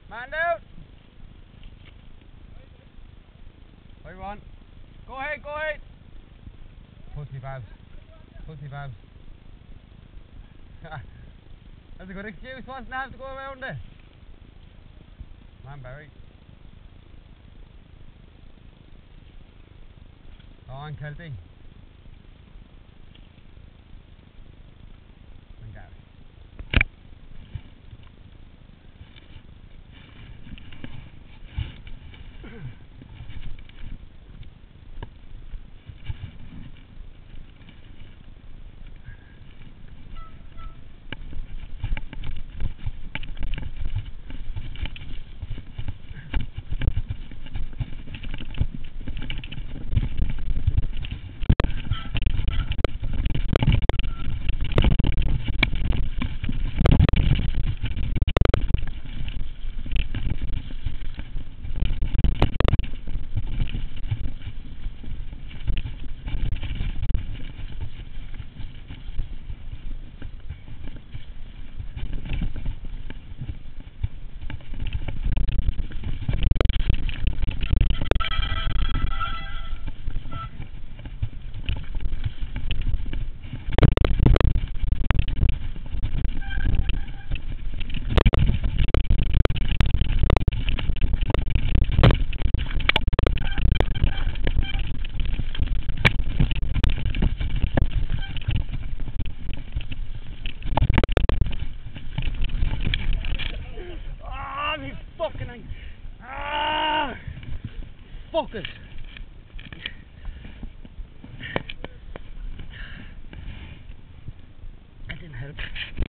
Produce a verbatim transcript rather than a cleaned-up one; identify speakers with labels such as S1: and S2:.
S1: Man down. What do you want? Go ahead, go ahead. Pussy babs. Pussy babs. That's a good excuse, wasn't it? Have to go around it. Man, Barry. Go on, Kelty. And Gary. Fucking ah, fuck it. That didn't help.